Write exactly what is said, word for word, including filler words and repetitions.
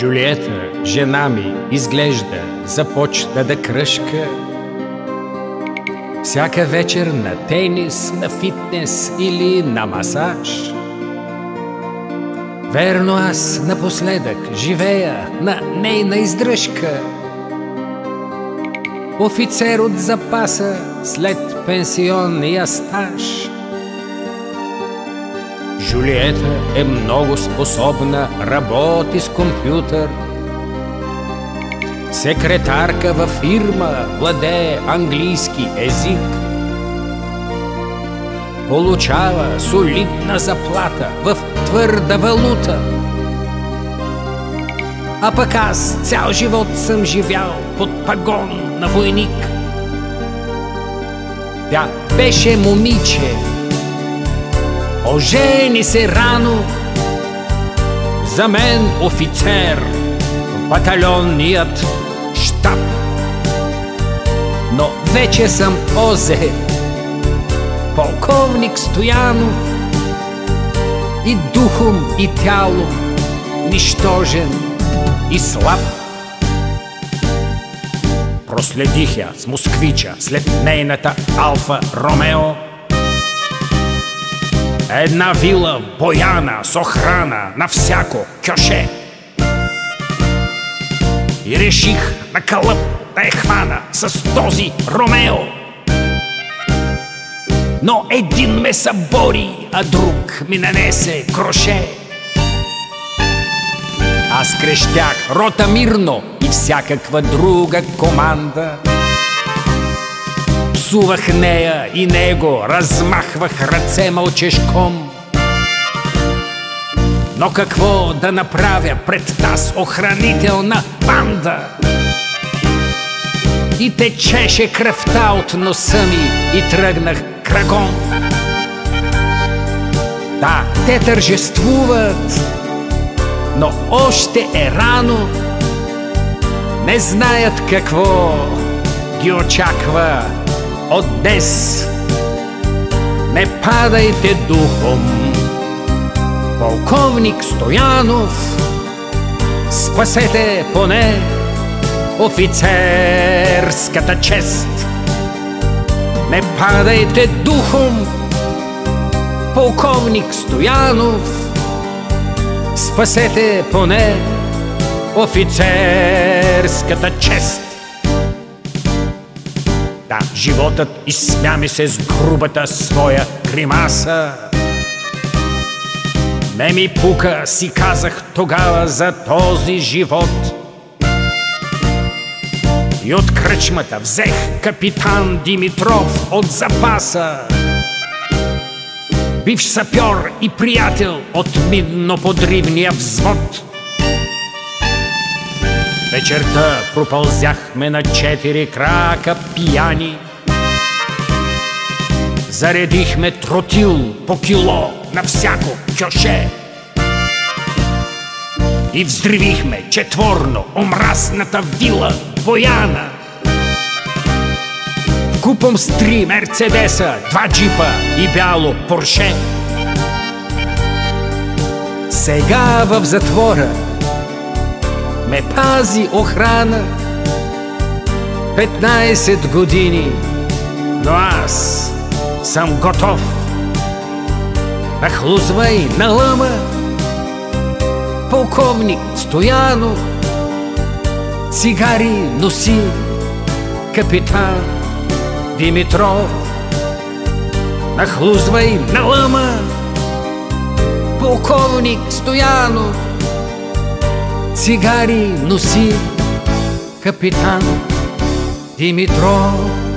Жулиета, жена ми, изглежда, започна да кръшка. Всяка вечер на тенис, на фитнес или на масаж. Верно, аз напоследък живея на нейна издръжка. Офицер от запаса след пенсионния стаж. Жулиета е много способна, работи с компютър. Секретарка във фирма, владее английски език. Получава солидна заплата в твърда валута. А пък аз цял живот съм живял под пагон на войник. Тя беше момиче, ожени се рано, за мен офицер в батальонният щаб. Но вече съм озе, полковник Стоянов, и духом и тялом нищожен и слаб. Проследих я с москвича след нейната Алфа Ромео. Една вила в Бояна с охрана на всяко кьоше. И реших на кълъп да я хвана с този Ромео. Но един ме събори, а друг ми нанесе кроше. Аз крещях рота мирно и всякаква друга команда. Псувах нея и него, размахвах ръце мълчешком. Но какво да направя пред таз охранителна банда? И течеше кръвта от носа ми и тръгнах кръгом. Да, те тържествуват, но още е рано. Не знаят какво ги очаква от днес. Не падайте духом, полковник Стоянов, спасете поне офицерската чест. Не падайте духом, полковник Стоянов, спасете поне офицерската чест. Да, животът изсмя ми се с грубата своя гримаса. Не ми пука, си казах тогава, за този живот. И от кръчмата взех капитан Димитров от запаса. Бивш сапьор и приятел от минно-подривния взвод. Вечерта пропълзяхме на четири крака пияни. Заредихме тротил по кило на всяко кьоше. И взривихме четворно омразната вила Бояна. Купом с три мерцедеса, два джипа и бяло порше. Сега в затвора ме пази охрана петнайсет години, но аз съм готов. Нахлузвай на лъма, полковник Стоянов, цигари носи капитан Димитров. Нахлузвай на лъма, полковник Стоянов, цигари носи капитан Димитров.